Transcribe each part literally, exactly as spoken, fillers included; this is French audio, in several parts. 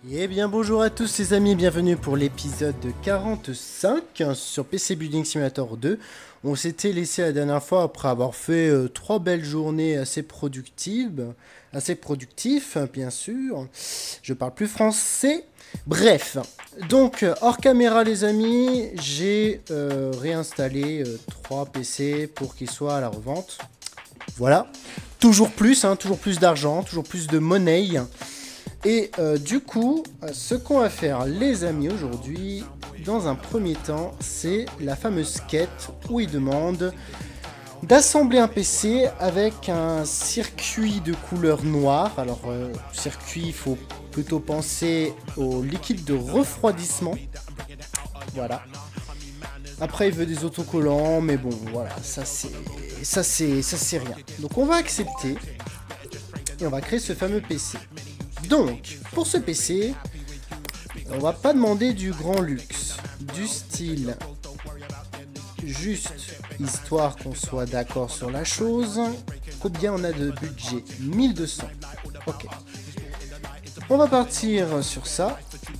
Eh bien bonjour à tous les amis, bienvenue pour l'épisode quarante-cinq sur P C Building Simulator deux. On s'était laissé la dernière fois après avoir fait euh, trois belles journées assez productives, assez productifs bien sûr. Je parle plus français. Bref, donc hors caméra les amis, j'ai euh, réinstallé euh, trois P C pour qu'ils soient à la revente. Voilà, toujours plus, hein, toujours plus d'argent, toujours plus de monnaie. Et euh, du coup, ce qu'on va faire les amis aujourd'hui, dans un premier temps, c'est la fameuse quête où il demande d'assembler un P C avec un circuit de couleur noire. Alors, euh, circuit, il faut plutôt penser au liquide de refroidissement. Voilà. Après, il veut des autocollants, mais bon, voilà, ça c'est, ça c'est, ça c'est rien. Donc, on va accepter et on va créer ce fameux P C. Donc, pour ce P C, on va pas demander du grand luxe, du style juste histoire qu'on soit d'accord sur la chose. Combien on a de budget? mille deux cents. Ok. On va partir sur ça.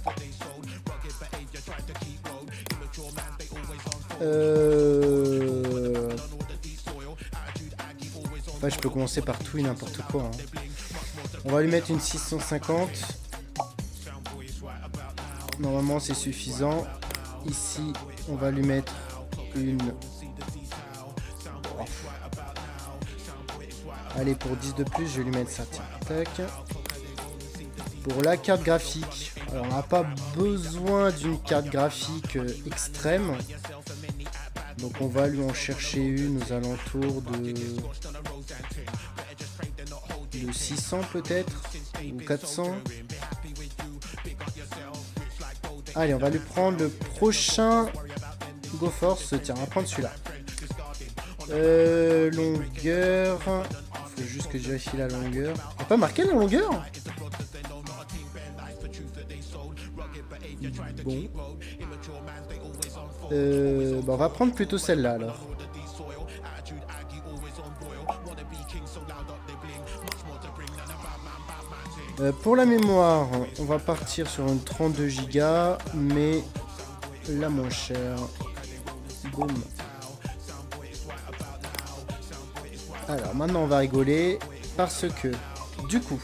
Euh... Enfin, je peux commencer par tout et n'importe quoi. Hein. On va lui mettre une six cent cinquante. Normalement, c'est suffisant. Ici, on va lui mettre une... Oh. Allez, pour dix de plus, je vais lui mettre ça. Tiens, tac. Pour la carte graphique, alors on n'a pas besoin d'une carte graphique euh, extrême. Donc on va lui en chercher une aux alentours de... de six cents peut-être, ou quatre cents. Allez, on va lui prendre le prochain GoForce. Tiens, on va prendre celui-là. Euh, longueur. Il faut juste que je vérifie la longueur. On n'a pas marqué la longueur? Bon. Euh, bah on va prendre plutôt celle-là alors. Euh, pour la mémoire, on va partir sur une trente-deux gigas, mais la moins chère. Boum. Alors maintenant on va rigoler parce que du coup,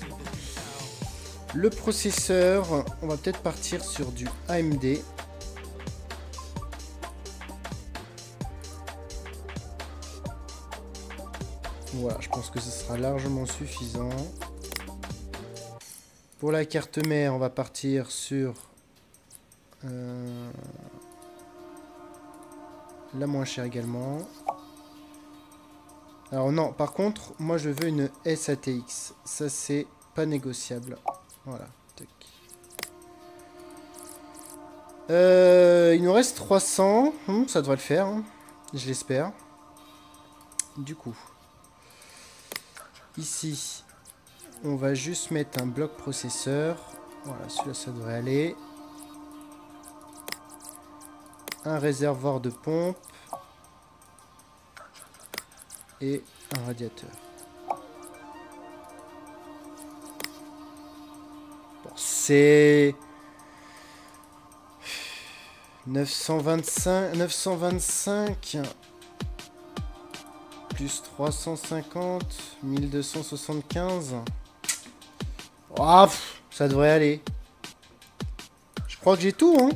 le processeur, on va peut-être partir sur du A M D. Voilà, je pense que ce sera largement suffisant. Pour la carte mère, on va partir sur euh, la moins chère également. Alors non, par contre, moi je veux une S A T X. Ça c'est pas négociable. Voilà. Euh, il nous reste trois cents. Hum, ça devrait le faire. Hein. Je l'espère. Du coup, ici, on va juste mettre un bloc processeur. Voilà, celui-là, ça devrait aller. Un réservoir de pompe. Et un radiateur. Bon, c'est... neuf cent vingt-cinq... neuf cent vingt-cinq... Plus trois cent cinquante... mille deux cent soixante-quinze... Oh, pff, ça devrait aller. Je crois que j'ai tout, hein.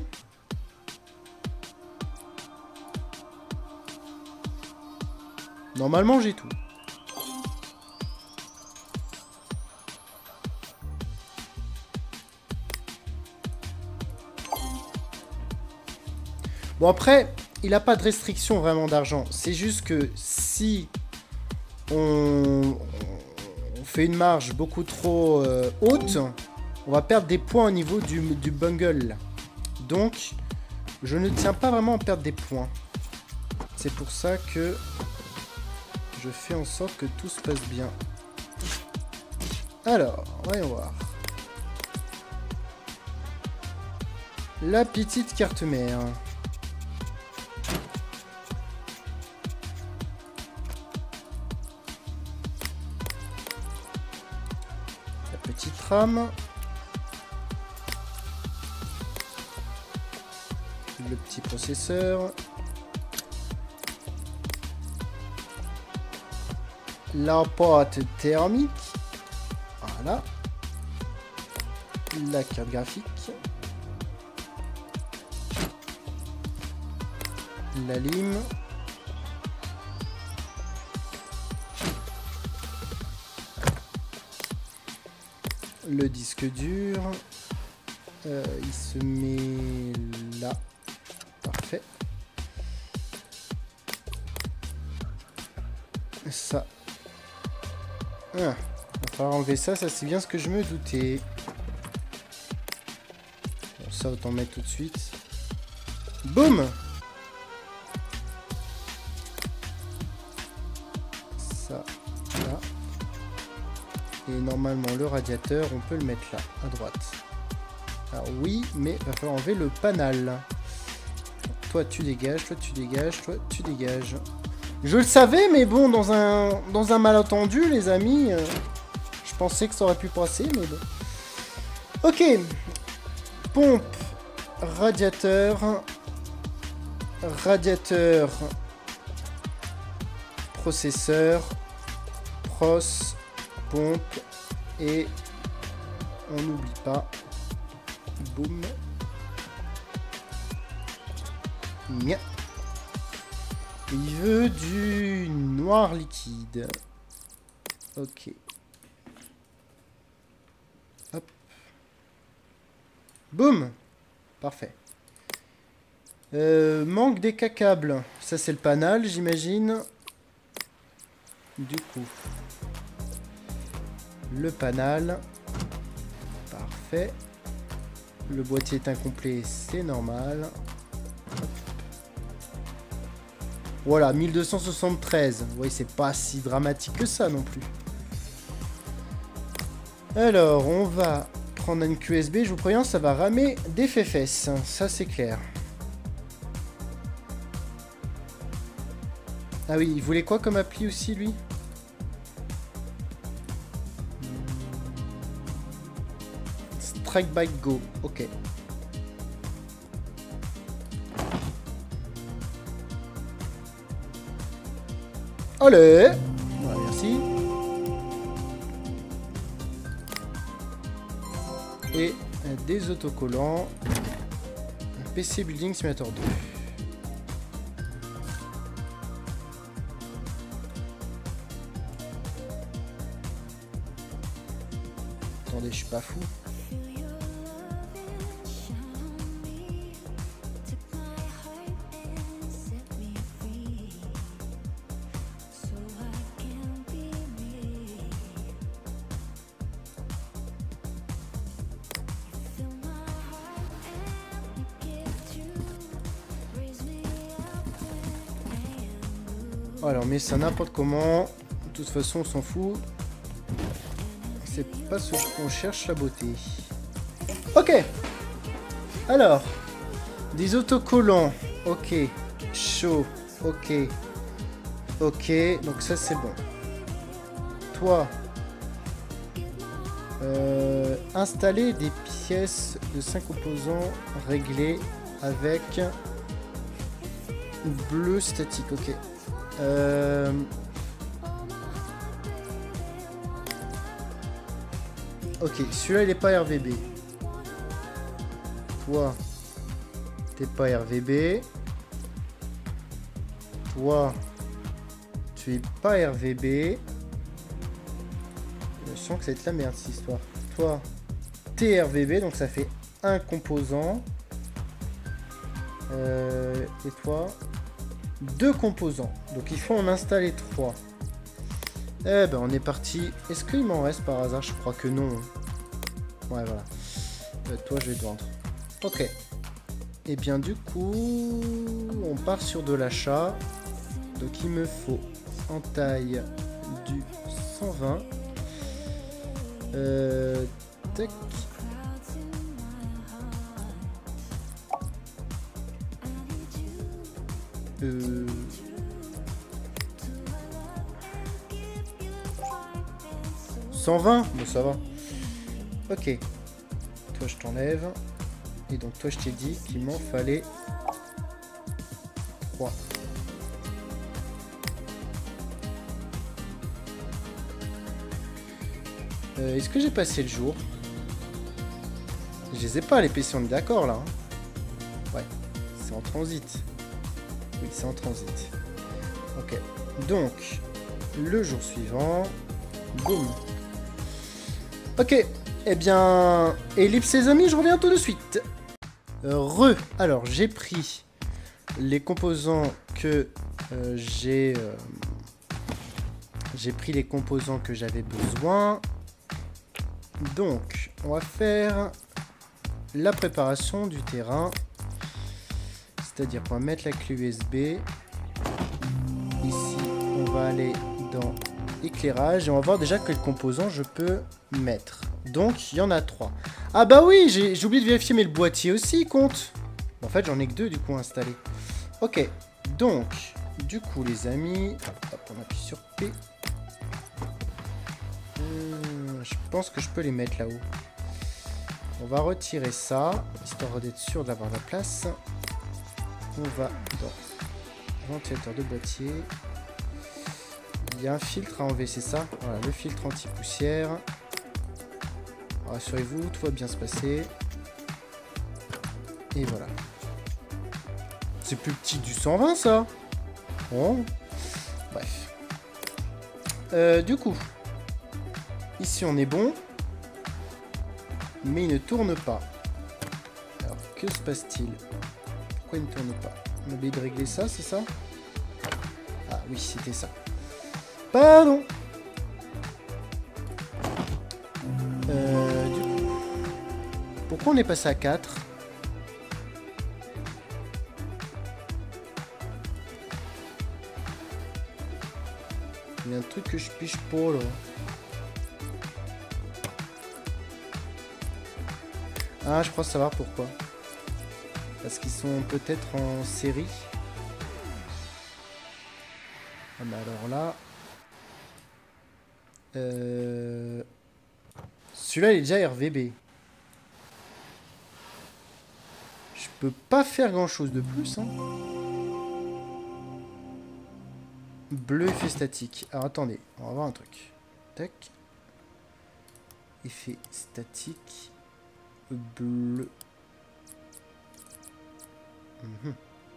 Normalement, j'ai tout. Bon, après, il n'a pas de restriction vraiment d'argent. C'est juste que si on, on fait une marge beaucoup trop euh, haute, on va perdre des points au niveau du, du bungle. Donc, je ne tiens pas vraiment à perdre des points. C'est pour ça que je fais en sorte que tout se passe bien. Alors, voyons voir. La petite carte mère. La petite RAM. le petit processeur. La pâte thermique. Voilà. La carte graphique. La lime. Le disque dur. Euh, il se met là. Parfait. Ça. Ah, il va falloir enlever ça, ça c'est bien ce que je me doutais. Bon, ça autant mettre tout de suite. Boum! Ça, là. Et normalement le radiateur, on peut le mettre là, à droite. Alors oui, mais il va falloir enlever le panel. Toi tu dégages, toi tu dégages, toi tu dégages. Je le savais, mais bon, dans un, dans un malentendu, les amis, euh, je pensais que ça aurait pu passer, mais bon. Ok. Pompe, radiateur, radiateur, processeur, pros, pompe, et on n'oublie pas. Boum. Nya. Il veut du noir liquide. Ok. Hop. Boum. Parfait. Euh, manque des câbles. Ça c'est le panel, j'imagine. Du coup. Le panel. Parfait. Le boîtier est incomplet, c'est normal. Voilà, mille deux cent soixante-treize. Oui, c'est pas si dramatique que ça non plus. Alors, on va prendre une Q S B. Je vous préviens, ça va ramer des fesses. Ça, c'est clair. Ah oui, il voulait quoi comme appli aussi, lui? Strike Bike Go. Ok. Allez, voilà, merci. Et des autocollants. P C Building Simulator deux. Attendez, je suis pas fou. Alors, mais ça n'importe comment. De toute façon, on s'en fout. C'est pas ce qu'on cherche, la beauté. Ok. Alors, des autocollants. Ok. Chaud. Ok. Ok. Donc ça, c'est bon. Toi. Euh, installer des pièces de cinq composants réglés avec bleu statique. Ok. Euh... Ok, celui-là il est pas R V B. Toi, t'es pas R V B. Toi, tu es pas R V B. Je sens que ça va être la merde cette histoire. Toi, t'es R V B, donc ça fait un composant. Euh... Et toi, deux composants. Donc il faut en installer trois. Eh ben on est parti. Est-ce qu'il m'en reste par hasard? Je crois que non. Ouais voilà. Euh, toi je vais te vendre. Ok. Et bien du coup on part sur de l'achat. Donc il me faut en taille du cent vingt. Euh, tac. Euh... cent vingt? Bon, ça va. Ok. Toi, je t'enlève. Et donc, toi, je t'ai dit qu'il m'en fallait trois. Euh, Est-ce que j'ai passé le jour? Je les ai pas, les P C, on est d'accord, là. Hein. Ouais, c'est en transit. Oui, c'est en transit. Ok. Donc, le jour suivant. Boum. Ok. Eh bien, Ellipse les amis, je reviens tout de suite. Euh, re. Alors, j'ai pris les composants que euh, j'ai... Euh, j'ai pris les composants que j'avais besoin. Donc, on va faire la préparation du terrain. C'est-à-dire qu'on va mettre la clé U S B. Ici, on va aller dans éclairage. Et on va voir déjà quel composant je peux mettre. Donc, il y en a trois. Ah bah oui, j'ai oublié de vérifier, mais le boîtier aussi il compte. En fait, j'en ai que deux du coup installés. Ok, donc, du coup, les amis... Hop, on appuie sur P. Hum, je pense que je peux les mettre là-haut. On va retirer ça, histoire d'être sûr d'avoir la place. On va dans ventilateur de boîtier. Il y a un filtre à enlever, c'est ça? Voilà, le filtre anti-poussière. Rassurez-vous, tout va bien se passer. Et voilà. C'est plus petit du cent vingt, ça? Bon. Bref. Euh, du coup, ici on est bon. Mais il ne tourne pas. Alors, que se passe-t-il? Pourquoi il ne tourne pas? On a oublié de régler ça, c'est ça? Ah oui, c'était ça. Pardon. Euh, du coup, pourquoi on est passé à quatre? Il y a un truc que je piche pas, là. Ah, je crois savoir pourquoi. Parce qu'ils sont peut-être en série. Ah bah alors là... Euh... Celui-là, il est déjà R V B. Je peux pas faire grand-chose de plus, hein. Bleu, effet statique. Alors attendez, on va voir un truc. Tac. Effet statique. Bleu. Mmh.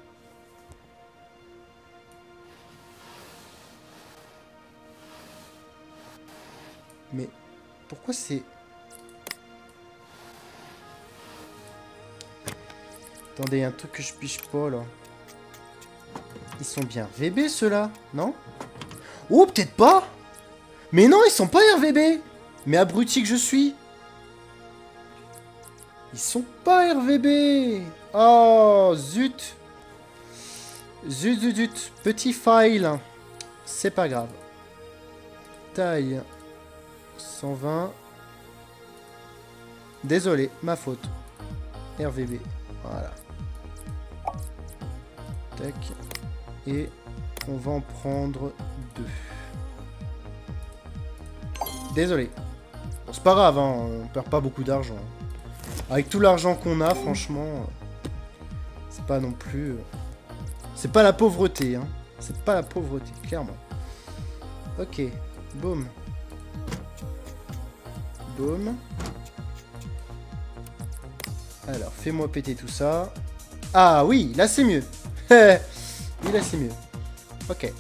Mais pourquoi c'est... Attendez, il y a un truc que je piche pas là. Ils sont bien R V B ceux-là, non? Oh, peut-être pas. Mais non, ils sont pas R V B. Mais abruti que je suis. Ils sont pas R V B. Oh, zut. Zut, zut, zut. Petit file. C'est pas grave. Taille. cent vingt. Désolé, ma faute. R V B. Voilà. Tac. Et on va en prendre deux. Désolé. Bon, c'est pas grave, hein, on perd pas beaucoup d'argent. Avec tout l'argent qu'on a, franchement, c'est pas non plus... C'est pas la pauvreté, hein. C'est pas la pauvreté, clairement. Ok, boum. Boum. Alors, fais-moi péter tout ça. Ah oui, là c'est mieux. Oui, là c'est mieux. Ok.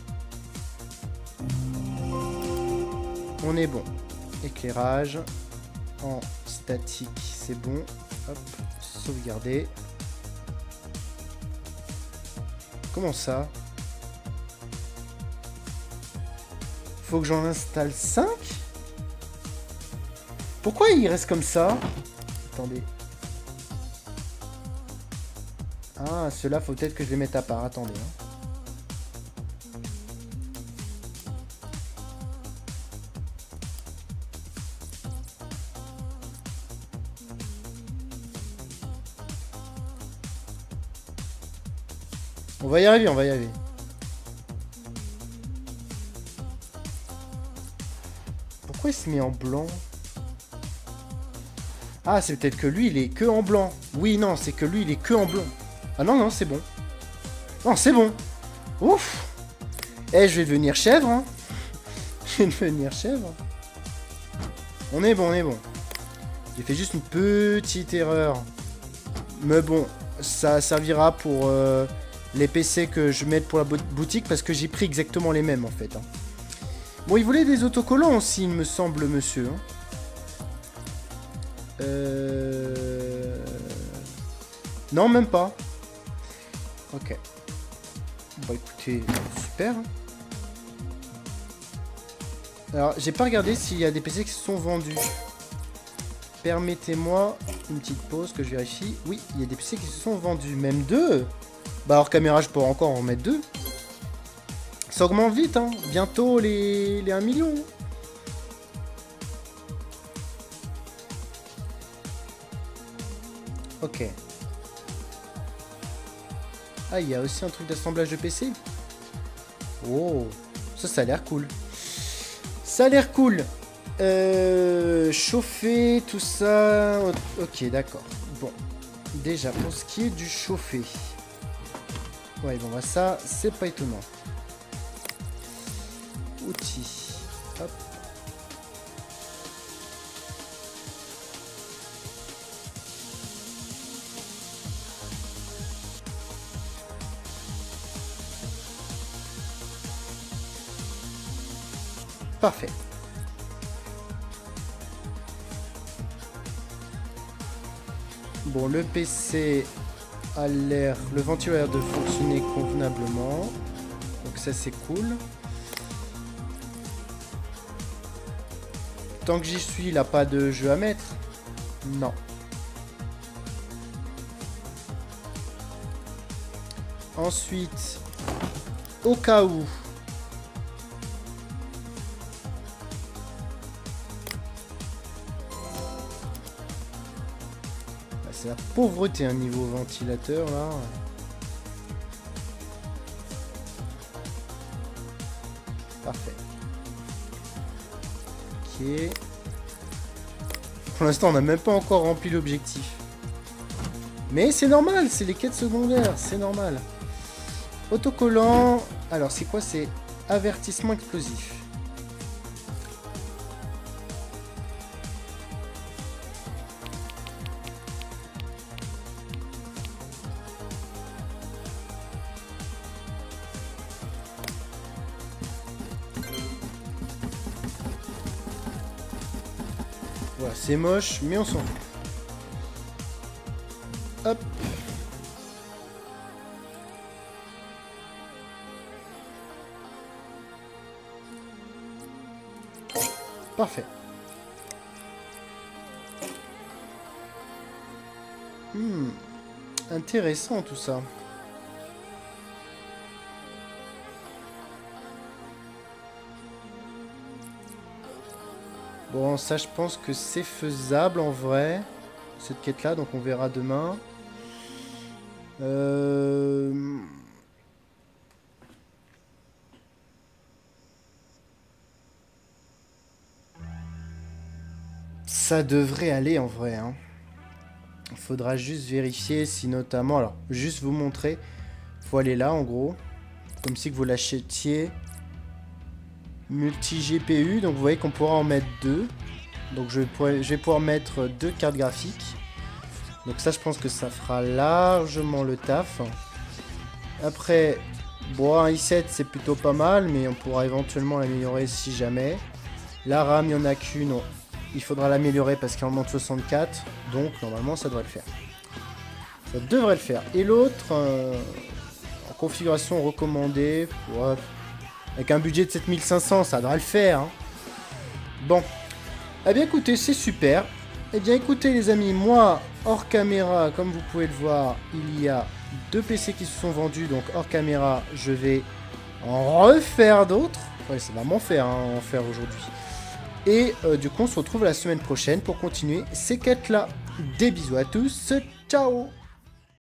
On est bon. Éclairage. En statique, c'est bon. Hop, sauvegarder. Comment ça? Faut que j'en installe cinq? Pourquoi il reste comme ça? Attendez. Ah, ceux-là, faut peut-être que je les mette à part. Attendez. Hein. On va y arriver, on va y arriver. Pourquoi il se met en blanc? Ah, c'est peut-être que lui, il est que en blanc. Oui, non, c'est que lui, il est que en blanc. Ah non, non, c'est bon. Non, c'est bon. Ouf. Eh, je vais devenir chèvre, hein. Je vais devenir chèvre. On est bon, on est bon. J'ai fait juste une petite erreur. Mais bon, ça servira pour euh, les P C que je mette pour la boutique parce que j'ai pris exactement les mêmes en fait. Hein. Bon, il voulait des autocollants aussi, il me semble, monsieur. Hein. Euh... Non, même pas. Ok. Bon, écoutez, super. Alors, j'ai pas regardé s'il y a des P C qui se sont vendus. Permettez-moi une petite pause que je vérifie. Oui, il y a des P C qui se sont vendus. Même deux. Bah, hors caméra, je pourrais encore en mettre deux. Ça augmente vite, hein. Bientôt les, les un million. Ok. Ah, il y a aussi un truc d'assemblage de P C. Oh, ça, ça a l'air cool. Ça a l'air cool. Euh, chauffer, tout ça. Ok, d'accord. Bon. Déjà, pour ce qui est du chauffer. Ouais, bon, bah ça, c'est pas étonnant. Outils. Hop. Parfait. Bon, le P C a l'air... Le ventilo a l'air de fonctionner convenablement. Donc ça, c'est cool. Tant que j'y suis, il n'a pas de jeu à mettre. Non. Ensuite, au cas où... C'est la pauvreté, un niveau ventilateur, là. Parfait. Ok. Pour l'instant, on n'a même pas encore rempli l'objectif. Mais c'est normal, c'est les quêtes secondaires, c'est normal. Autocollant. Alors, c'est quoi? C'est avertissement explosif. Voilà, c'est moche, mais on s'en fout. Hop. Parfait. Hmm. Intéressant tout ça. Bon, ça, je pense que c'est faisable en vrai, cette quête-là, donc on verra demain. Euh... Ça devrait aller en vrai. Hein. Il faudra juste vérifier si notamment... Alors, juste vous montrer. Il faut aller là, en gros. Comme si que vous l'achetiez. Multi-G P U, donc vous voyez qu'on pourra en mettre deux. Donc je vais, pouvoir, je vais pouvoir mettre deux cartes graphiques. Donc ça, je pense que ça fera largement le taf. Après, bon, un i sept, c'est plutôt pas mal, mais on pourra éventuellement l'améliorer si jamais. La RAM, il n'y en a qu'une. Il faudra l'améliorer parce qu'il en manque soixante-quatre. Donc normalement, ça devrait le faire. Ça devrait le faire. Et l'autre, euh, en configuration recommandée, ouais, avec un budget de sept mille cinq cents, ça devrait le faire. Hein. Bon. Eh bien, écoutez, c'est super. Eh bien, écoutez, les amis, moi, hors caméra, comme vous pouvez le voir, il y a deux P C qui se sont vendus. Donc, hors caméra, je vais en refaire d'autres. Ouais, ça va m'en faire, hein, en faire aujourd'hui. Et euh, du coup, on se retrouve la semaine prochaine pour continuer ces quêtes-là. Des bisous à tous. Ciao!